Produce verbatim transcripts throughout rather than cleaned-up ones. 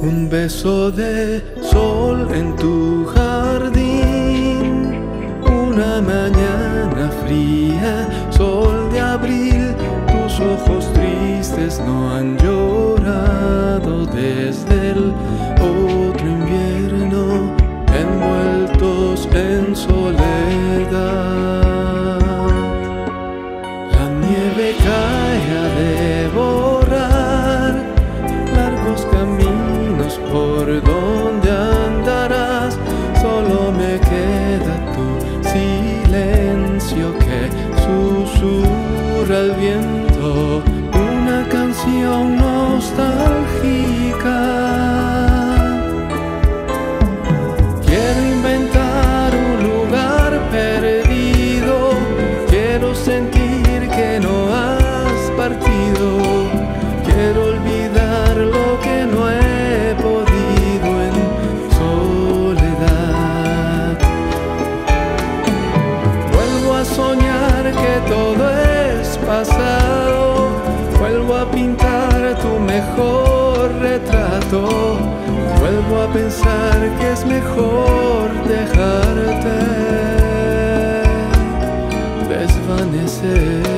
Un beso de sol en tu jardín, una mañana fría, sol de abril. Tus ojos tristes no han llorado desde el otro invierno, envueltos en soledad. La nieve cae a devorar largos caminos por donde andarás. Solo me queda tu silencio que susurra el viento, una canción nostálgica. Quiero inventar un lugar perdido, quiero sentir que no has partido, quiero olvidar lo que no he podido en soledad. Vuelvo a soñar que todo es pasado, vuelvo a pintar tu mejor retrato, vuelvo a pensar que es mejor dejarte desvanecer.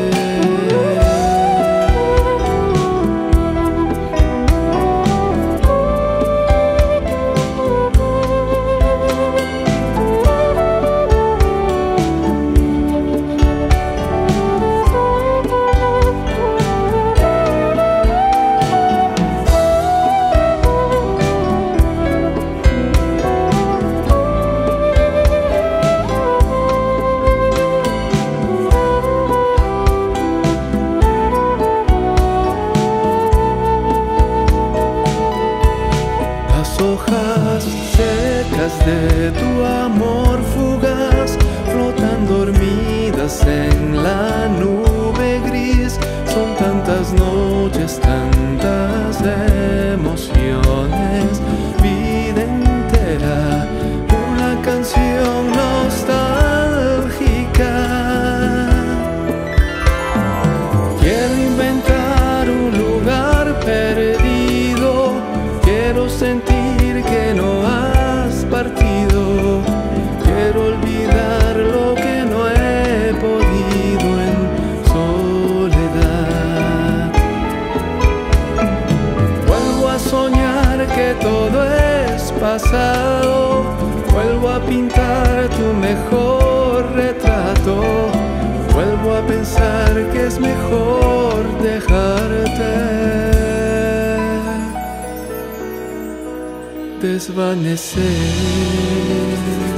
Hojas secas de tu amor fugaz flotan dormidas en la nube gris. Son tantas noches, tantas emociones, vida entera, una canción nostálgica. Quiero inventar un lugar perdido, quiero sentir que no has partido, quiero olvidar lo que no he podido en soledad. Vuelvo a soñar que todo es pasado, vuelvo a pintar tu mejor retrato, vuelvo a pensar que es mejor dejarte desvanecer.